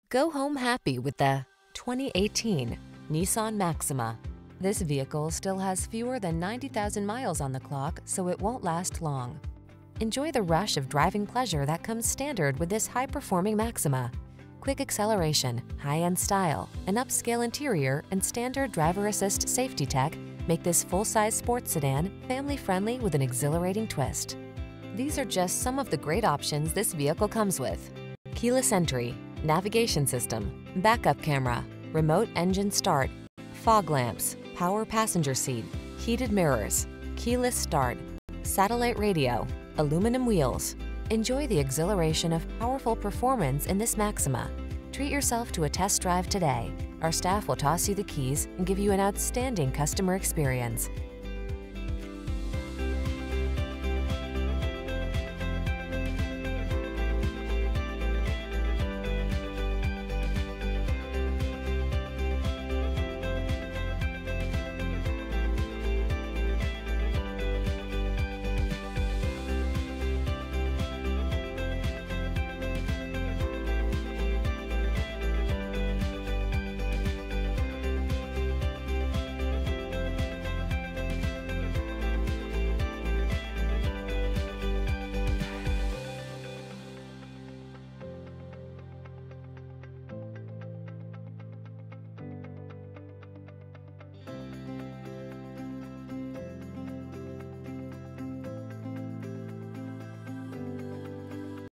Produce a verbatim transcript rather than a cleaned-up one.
Go home happy with the twenty eighteen Nissan Maxima. This vehicle still has fewer than ninety thousand miles on the clock, so it won't last long. Enjoy the rush of driving pleasure that comes standard with this high-performing Maxima. Quick acceleration, high-end style, an upscale interior, and standard driver assist safety tech make this full-size sports sedan family-friendly with an exhilarating twist. These are just some of the great options this vehicle comes with: keyless entry, navigation system, backup camera, remote engine start, fog lamps, power passenger seat, heated mirrors, keyless start, satellite radio, aluminum wheels. Enjoy the exhilaration of powerful performance in this Maxima. Treat yourself to a test drive today. Our staff will toss you the keys and give you an outstanding customer experience.